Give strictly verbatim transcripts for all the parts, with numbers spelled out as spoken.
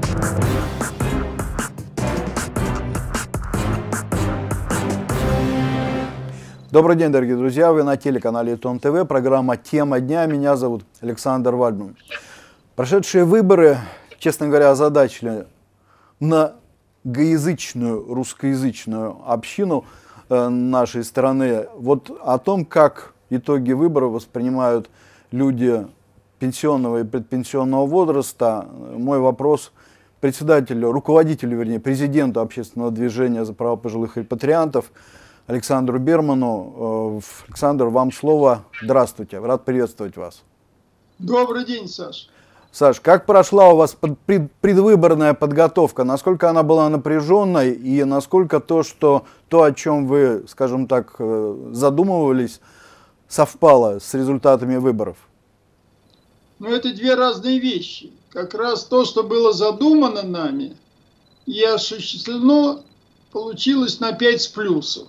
Добрый день, дорогие друзья, вы на телеканале ТОН ТВ, программа «Тема дня», меня зовут Александр Вальдман. Прошедшие выборы, честно говоря, озадачили многоязычную, русскоязычную общину э, нашей страны. Вот о том, как итоги выборов воспринимают люди пенсионного и предпенсионного возраста, мой вопрос председателю, руководителю, вернее, президенту общественного движения за права пожилых репатриантов Александру Берману. Александр, вам слово. Здравствуйте, рад приветствовать вас. Добрый день, Саш. Саш, как прошла у вас предвыборная подготовка? Насколько она была напряженной и насколько то, что, то, о чем вы, скажем так, задумывались, совпало с результатами выборов? Ну, это две разные вещи. Как раз то, что было задумано нами и осуществлено, получилось на пять с плюсом.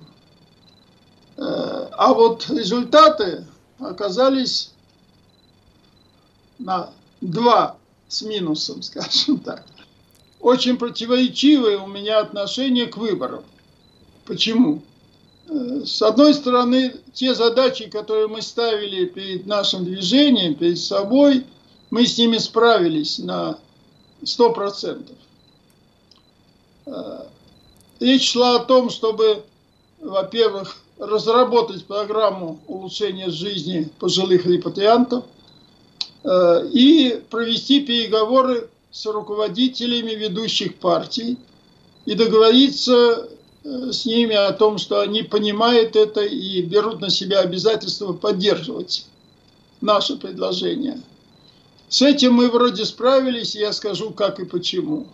А вот результаты оказались на два с минусом, скажем так. Очень противоречивое у меня отношение к выборам. Почему? С одной стороны, те задачи, которые мы ставили перед нашим движением, перед собой, мы с ними справились на сто процентов. Речь шла о том, чтобы, во-первых, разработать программу улучшения жизни пожилых репатриантов э, и провести переговоры с руководителями ведущих партий и договориться э, с ними о том, что они понимают это и берут на себя обязательство поддерживать наше предложение. С этим мы вроде справились, я скажу, как и почему.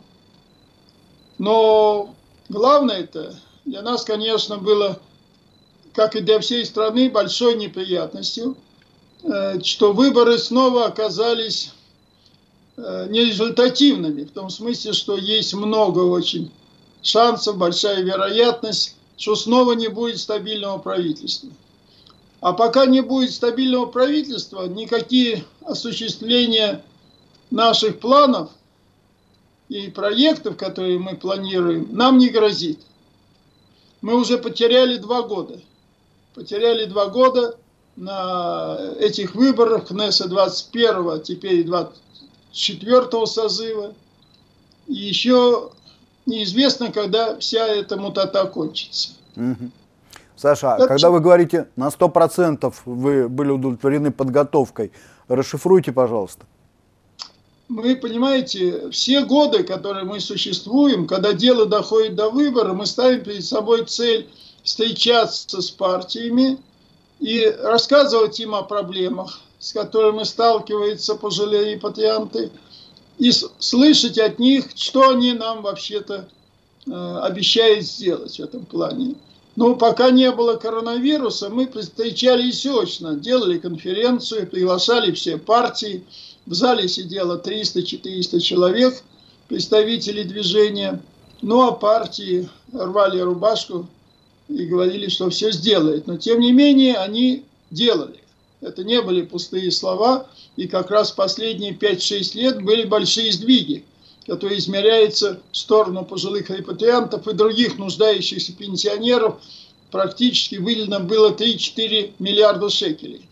Но главное-то для нас, конечно, было, как и для всей страны, большой неприятностью, что выборы снова оказались нерезультативными, в том смысле, что есть много очень шансов, большая вероятность, что снова не будет стабильного правительства. А пока не будет стабильного правительства, никакие осуществления наших планов и проектов, которые мы планируем, нам не грозит. Мы уже потеряли два года. Потеряли два года на этих выборах Кнесса двадцать первого, теперь двадцать четвёртого созыва. И еще неизвестно, когда вся эта мутата кончится. Угу. Саша, Это... когда вы говорите, на сто процентов вы были удовлетворены подготовкой, расшифруйте, пожалуйста. Вы понимаете, все годы, которые мы существуем, когда дело доходит до выбора, мы ставим перед собой цель встречаться с партиями и рассказывать им о проблемах, с которыми сталкиваются пожилые репатрианты, и слышать от них, что они нам вообще-то э, обещают сделать в этом плане. Но пока не было коронавируса, мы встречались очно, делали конференцию, приглашали все партии. В зале сидело триста-четыреста человек, представителей движения. Ну а партии рвали рубашку и говорили, что все сделают. Но тем не менее они делали. Это не были пустые слова. И как раз последние пять-шесть лет были большие сдвиги, которые измеряются в сторону пожилых репатриантов и других нуждающихся пенсионеров. Практически выделено было три-четыре миллиарда шекелей.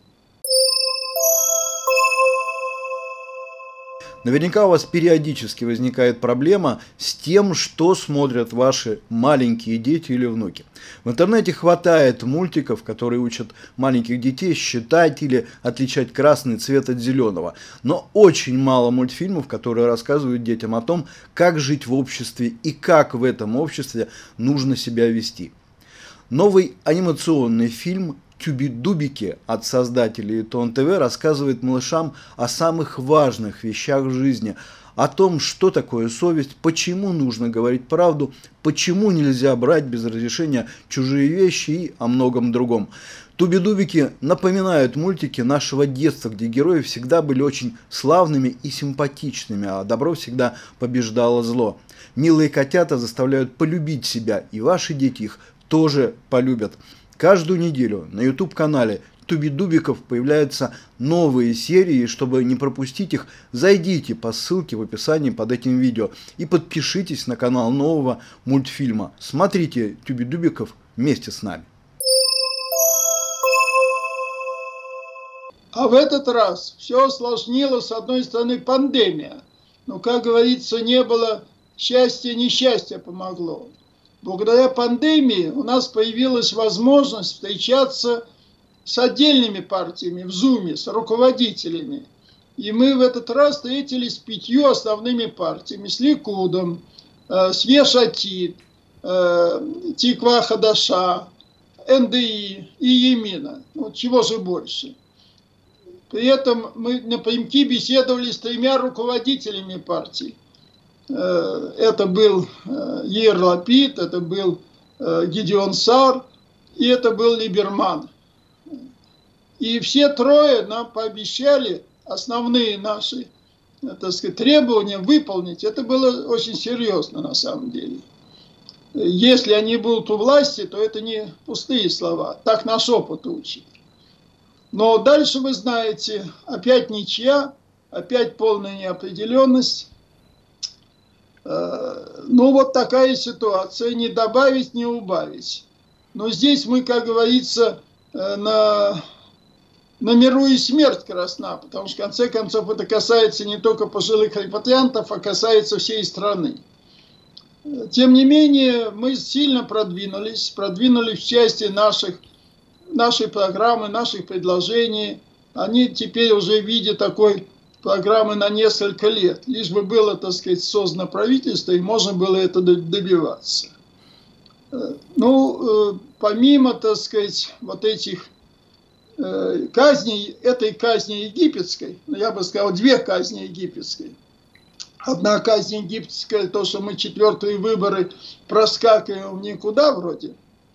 Наверняка у вас периодически возникает проблема с тем, что смотрят ваши маленькие дети или внуки. В интернете хватает мультиков, которые учат маленьких детей считать или отличать красный цвет от зеленого. Но очень мало мультфильмов, которые рассказывают детям о том, как жить в обществе и как в этом обществе нужно себя вести. Новый анимационный фильм «Тюби-дубики» от создателей ТОН ТВ рассказывает малышам о самых важных вещах в жизни, о том, что такое совесть, почему нужно говорить правду, почему нельзя брать без разрешения чужие вещи и о многом другом. Тюби-дубики напоминают мультики нашего детства, где герои всегда были очень славными и симпатичными, а добро всегда побеждало зло. Милые котята заставляют полюбить себя, и ваши дети их тоже полюбят. Каждую неделю на ютуб-канале Тубидубиков появляются новые серии, и чтобы не пропустить их, зайдите по ссылке в описании под этим видео и подпишитесь на канал нового мультфильма. Смотрите Тубидубиков вместе с нами. А в этот раз все осложнило, с одной стороны, пандемия. Но, как говорится, не было счастья, несчастье помогло. Благодаря пандемии у нас появилась возможность встречаться с отдельными партиями в Зуме, с руководителями. И мы в этот раз встретились с пятью основными партиями. С Ликудом, э, с Еш-Атид, э, Тиква Хадаша, эн дэ и и Емина. Вот чего же больше. При этом мы напрямки беседовали с тремя руководителями партий. Э, это был э, Яир Лапид, это был э, Гидеон Саар и это был Либерман. И все трое нам пообещали основные наши, так сказать, требования выполнить. Это было очень серьезно на самом деле. Если они будут у власти, то это не пустые слова. Так наш опыт учит. Но дальше, вы знаете, опять ничья, опять полная неопределенность. Ну вот такая ситуация. Не добавить, не убавить. Но здесь мы, как говорится, на... на миру и смерть красна, потому что, в конце концов, это касается не только пожилых репатриантов, а касается всей страны. Тем не менее, мы сильно продвинулись, продвинулись в части наших, нашей программы, наших предложений. Они теперь уже в виде такой программы на несколько лет, лишь бы было, так сказать, создано правительство, и можно было это добиваться. Ну, помимо, так сказать, вот этих казни, этой казни египетской, я бы сказал, две казни египетской. Одна казнь египетская, то, что мы четвертые выборы проскакиваем никуда вроде.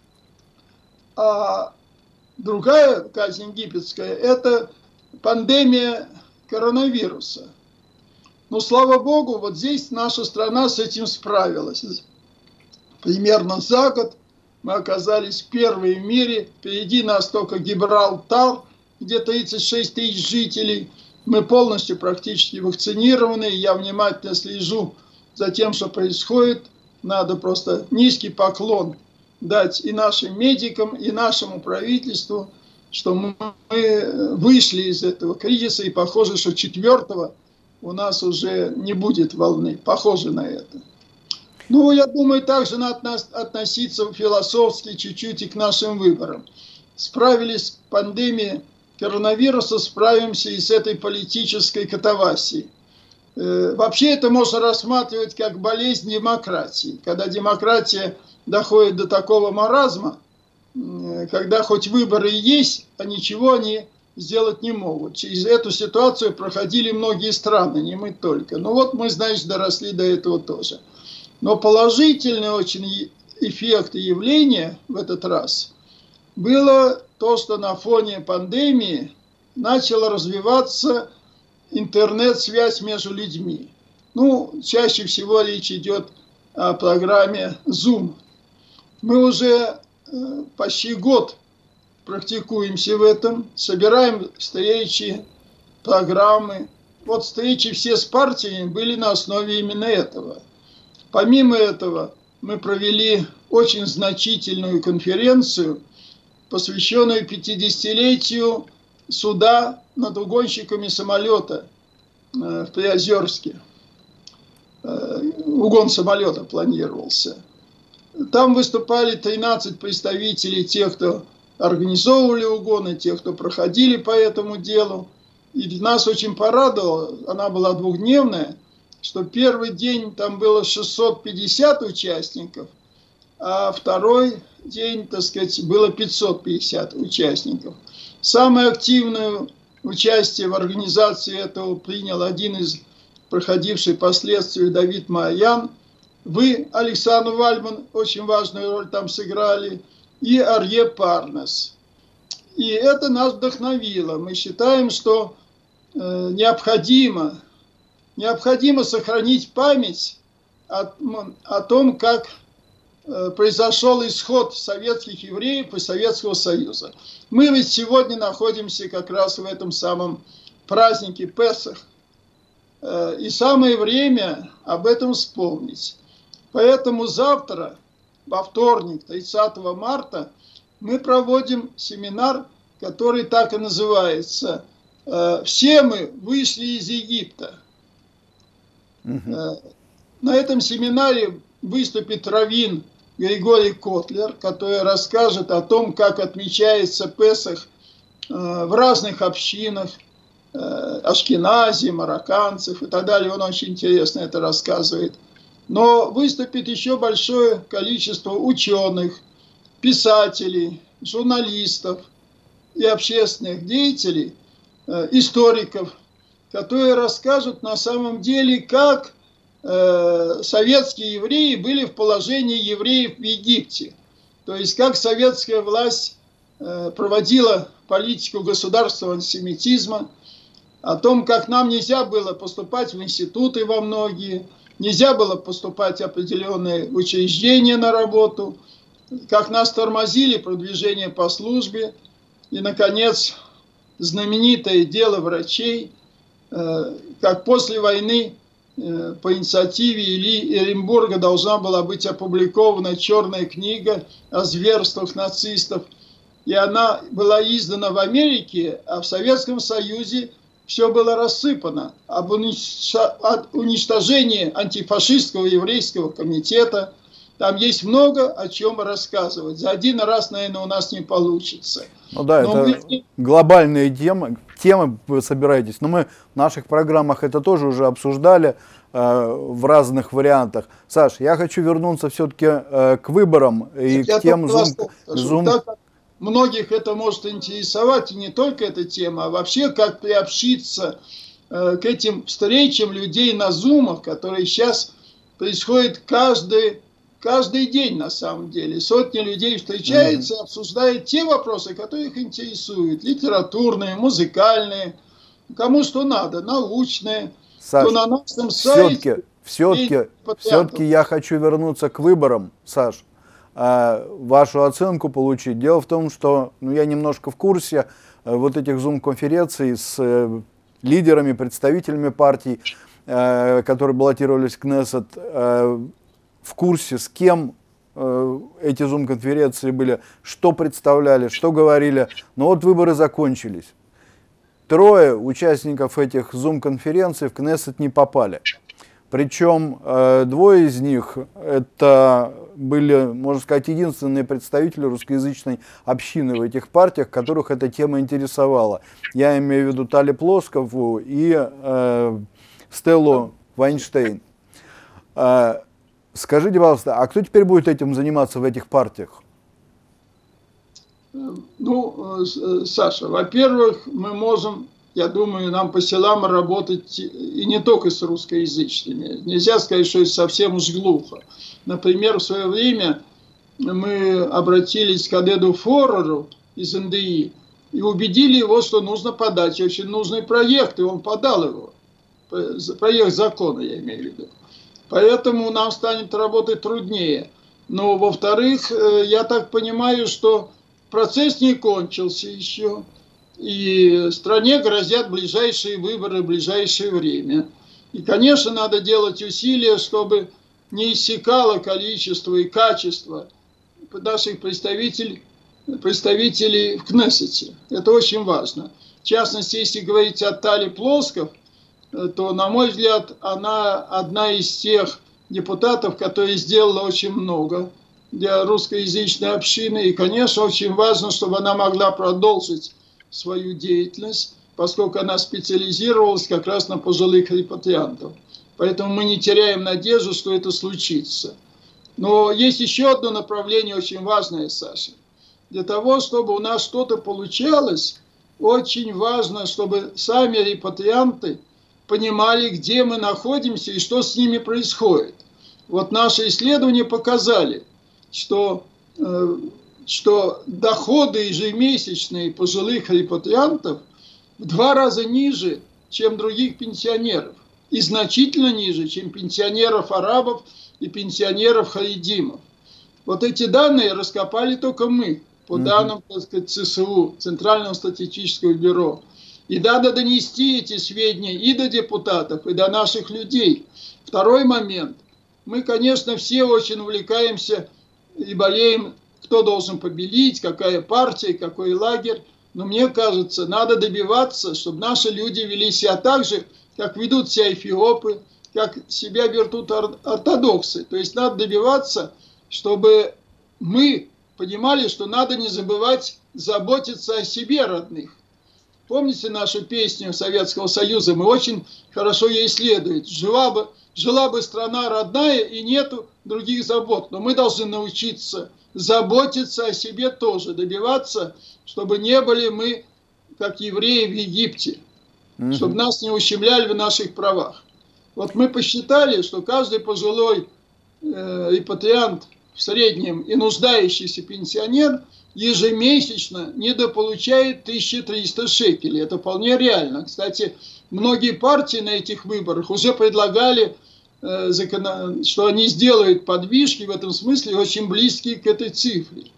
А другая казнь египетская, это пандемия коронавируса. Но, слава богу, вот здесь наша страна с этим справилась. Примерно за год мы оказались первые в мире. Впереди нас только Гибралтар, где тридцать шесть тысяч жителей. Мы полностью практически вакцинированы. Я внимательно слежу за тем, что происходит. Надо просто низкий поклон дать и нашим медикам, и нашему правительству, что мы вышли из этого кризиса. И похоже, что четвертого у нас уже не будет волны. Похоже на это. Ну, я думаю, также надо относиться философски чуть-чуть и к нашим выборам. Справились с пандемией коронавируса, справимся и с этой политической катавасией. Вообще это можно рассматривать как болезнь демократии. Когда демократия доходит до такого маразма, когда хоть выборы и есть, а ничего они сделать не могут. Через эту ситуацию проходили многие страны, не мы только. Ну вот мы, значит, доросли до этого тоже. Но положительный очень эффект и явление в этот раз было то, что на фоне пандемии начала развиваться интернет-связь между людьми. Ну, чаще всего речь идет о программе Zoom. Мы уже э, почти год практикуемся в этом, собираем встречи, программы. Вот встречи все с партиями были на основе именно этого. Помимо этого, мы провели очень значительную конференцию, посвященную пятидесятилетию суда над угонщиками самолета в Приозерске. Угон самолета планировался. Там выступали тринадцать представителей тех, кто организовывали угоны, тех, кто проходили по этому делу. И нас очень порадовало, она была двухдневная, что первый день там было шестьсот пятьдесят участников, а второй день, так сказать, было пятьсот пятьдесят участников. Самое активное участие в организации этого принял один из проходивших последствия Давид Маян. Вы, Александр Вальман, очень важную роль там сыграли, и Арье Парнес. И это нас вдохновило. Мы считаем, что э, необходимо, необходимо сохранить память о, о том, как произошел исход советских евреев и Советского Союза. Мы ведь сегодня находимся как раз в этом самом празднике Песах. И самое время об этом вспомнить. Поэтому завтра, во вторник, тридцатого марта, мы проводим семинар, который так и называется «Все мы вышли из Египта». Угу. На этом семинаре выступит раввин Григорий Котлер, который расскажет о том, как отмечается Песах в разных общинах, ашкенази, марокканцев и так далее. Он очень интересно это рассказывает. Но выступит еще большое количество ученых, писателей, журналистов и общественных деятелей, историков, которые расскажут на самом деле, как советские евреи были в положении евреев в Египте. То есть, как советская власть проводила политику государственного антисемитизма, о том, как нам нельзя было поступать в институты во многие, нельзя было поступать в определенные учреждения на работу, как нас тормозили продвижение по службе, и, наконец, знаменитое дело врачей, как после войны по инициативе Ильи Эренбурга должна была быть опубликована черная книга о зверствах нацистов. И она была издана в Америке, а в Советском Союзе все было рассыпано. Об уничтожении антифашистского еврейского комитета. Там есть много о чем рассказывать. За один раз, наверное, у нас не получится. Ну да, но это мы... глобальные темы, темы вы собираетесь. Но мы в наших программах это тоже уже обсуждали э, в разных вариантах. Саш, я хочу вернуться все-таки э, к выборам и я к тем зум... зум... Так, многих это может интересовать, и не только эта тема, а вообще как приобщиться э, к этим встречам людей на зумах, которые сейчас происходят каждый Каждый день, на самом деле, сотни людей встречаются, mm-hmm. обсуждают те вопросы, которые их интересуют. Литературные, музыкальные, кому что надо, научные. Саш, то на нашем сайте... Все-таки все-таки я хочу вернуться к выборам, Саш, вашу оценку получить. Дело в том, что ну, я немножко в курсе вот этих зум-конференций с лидерами, представителями партий, которые баллотировались в Кнессет, в курсе, с кем э, эти зум-конференции были, что представляли, что говорили. Но вот выборы закончились. Трое участников этих зум-конференций в Кнессет не попали. Причем э, двое из них это были, можно сказать, единственные представители русскоязычной общины в этих партиях, которых эта тема интересовала. Я имею в виду Тали Плоскову и э, Стеллу Вайнштейн. Э, Скажите, пожалуйста, а кто теперь будет этим заниматься в этих партиях? Ну, Саша, во-первых, мы можем, я думаю, нам по селам работать и не только с русскоязычными. Нельзя сказать, что это совсем уж глухо. Например, в свое время мы обратились к Адеду Фореру из эн дэ и и убедили его, что нужно подать очень нужный проект, и он подал его. Проект закона, я имею в виду. Поэтому нам станет работать труднее. Но, во-вторых, я так понимаю, что процесс не кончился еще. И стране грозят ближайшие выборы в ближайшее время. И, конечно, надо делать усилия, чтобы не иссякало количество и качество наших представителей, представителей в Кнессете. Это очень важно. В частности, если говорить о Тали Плосков, то, на мой взгляд, она одна из тех депутатов, которые сделала очень много для русскоязычной общины. И, конечно, очень важно, чтобы она могла продолжить свою деятельность, поскольку она специализировалась как раз на пожилых репатриантов. Поэтому мы не теряем надежду, что это случится. Но есть еще одно направление очень важное, Саша. Для того, чтобы у нас что-то получалось, очень важно, чтобы сами репатрианты понимали, где мы находимся и что с ними происходит. Вот наши исследования показали, что, э, что доходы ежемесячные пожилых репатриантов в два раза ниже, чем других пенсионеров. И значительно ниже, чем пенсионеров арабов и пенсионеров харидимов. Вот эти данные раскопали только мы, по mm-hmm. данным, так сказать, ЦСУ, Центрального статистического бюро. И надо донести эти сведения и до депутатов, и до наших людей. Второй момент. Мы, конечно, все очень увлекаемся и болеем, кто должен победить, какая партия, какой лагерь. Но мне кажется, надо добиваться, чтобы наши люди вели себя так же, как ведут себя эфиопы, как себя ведут ортодоксы. То есть надо добиваться, чтобы мы понимали, что надо не забывать заботиться о себе, родных. Помните нашу песню Советского Союза? Мы очень хорошо ей следует. Жила бы, жила бы страна родная и нету других забот. Но мы должны научиться заботиться о себе тоже, добиваться, чтобы не были мы, как евреи в Египте, mm-hmm. чтобы нас не ущемляли в наших правах. Вот мы посчитали, что каждый пожилой э, репатриант в среднем и нуждающийся пенсионер ежемесячно недополучает тысячу триста шекелей. Это вполне реально. Кстати, многие партии на этих выборах уже предлагали, э, закон... что они сделают подвижки в этом смысле очень близкие к этой цифре.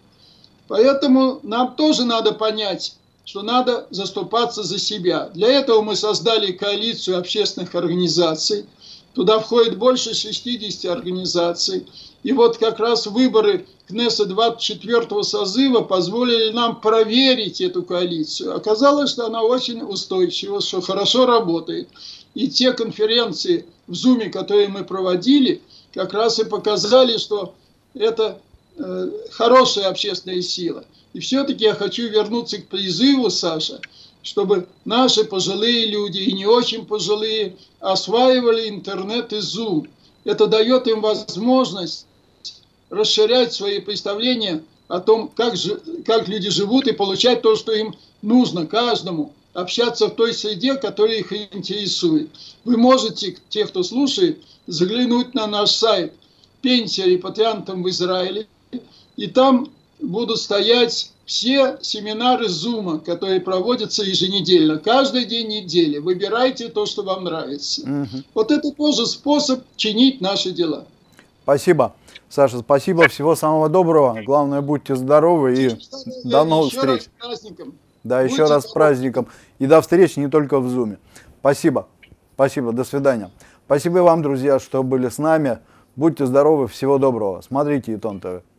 Поэтому нам тоже надо понять, что надо заступаться за себя. Для этого мы создали коалицию общественных организаций. Туда входит больше шестидесяти организаций. И вот как раз выборы Кнессет двадцать четвёртого созыва позволили нам проверить эту коалицию. Оказалось, что она очень устойчива, что хорошо работает. И те конференции в Зуме, которые мы проводили, как раз и показали, что это э, хорошая общественная сила. И все-таки я хочу вернуться к призыву, Саша, чтобы наши пожилые люди и не очень пожилые осваивали интернет и Zoom. Это дает им возможность расширять свои представления о том, как, же, как люди живут, и получать то, что им нужно каждому, общаться в той среде, которая их интересует. Вы можете, те, кто слушает, заглянуть на наш сайт «Пенсия репатриантам в Израиле», и там будут стоять все семинары Зума, которые проводятся еженедельно, каждый день недели. Выбирайте то, что вам нравится. Угу. Вот это тоже способ чинить наши дела. Спасибо. Саша, спасибо, всего самого доброго. Главное, будьте здоровы и до новых встреч. Еще раз с праздником. Да, еще раз с праздником. И до встречи не только в Зуме. Спасибо. Спасибо, до свидания. Спасибо вам, друзья, что были с нами. Будьте здоровы, всего доброго. Смотрите Итон ТВ.